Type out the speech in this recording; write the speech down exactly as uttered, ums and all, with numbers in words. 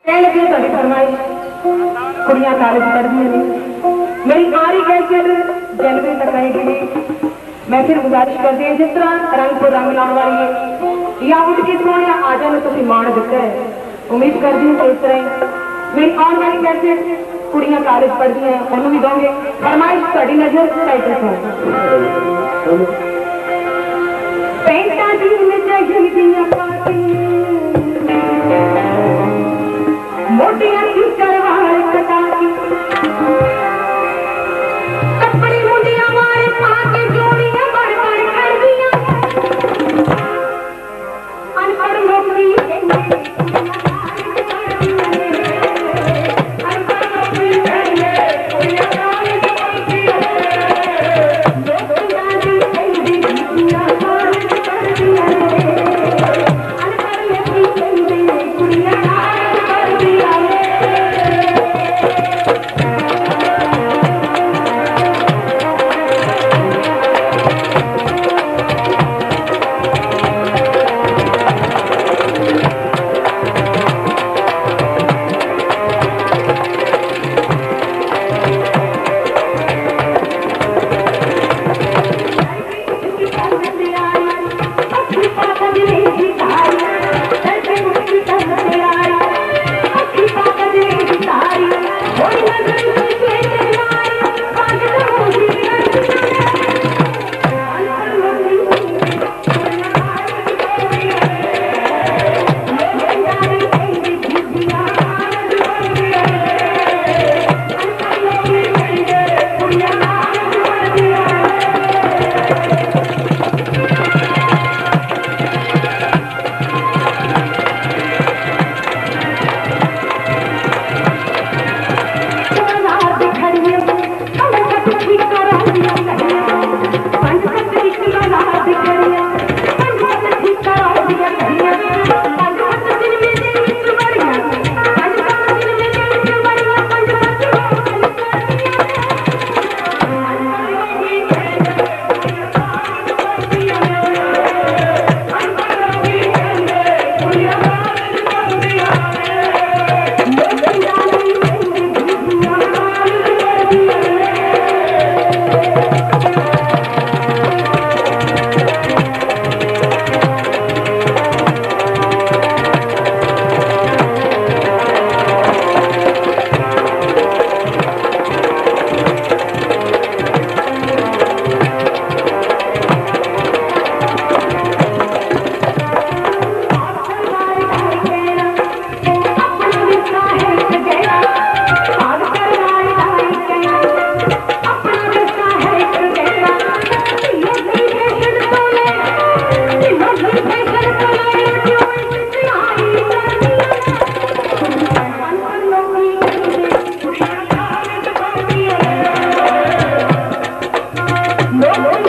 लगी थोड़ी फरमाइश कुड़ियां कॉलेज पढ़ती हैं मेरी आरी कैसे जनवरी तक आएगी। मैं फिर गुजारिश करती हूँ जिस तरह रंग को रंग लाने वाली है या उठ के सोने आ जाने तो मान दिता है। उम्मीद करती हूँ इस तरह मेरी आने वाली कैसे कुड़ियां कॉलेज पढ़ती हैं उन्होंने भी दोगे फरमाइश थोड़ी नजर टाइटल सॉन्ग पेंटा दी में चाहिए पाती मोटियां की करवार कटाती कपड़ी मुंडियां मारे पाके जोड़ियां बड़ बड़ कर दिया अनपढ़ नौकरी No.